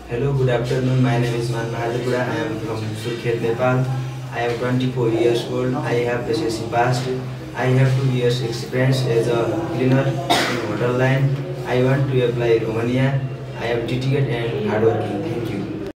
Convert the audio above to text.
Hello, good afternoon. My name is Man Mahadepura. I am from Surkhet, Nepal. I am 24 years old. I have SSC passed. I have 2 years experience as a cleaner in hotel line. I want to apply Romania. I am dedicated and hardworking. Thank you.